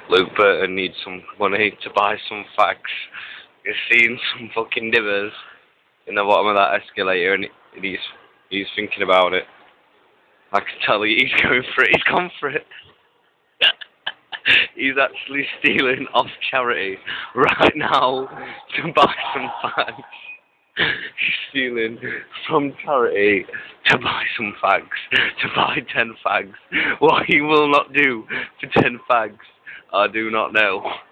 Luke Burton needs some money to buy some fags. He's seen some fucking divers in the bottom of that escalator, and he's thinking about it. I can tell you, he's going for it. He's gone for it. He's actually stealing off charity right now to buy some fags. He's stealing from charity to buy some fags, to buy 10 fags. What he will not do for 10 fags, I do not know.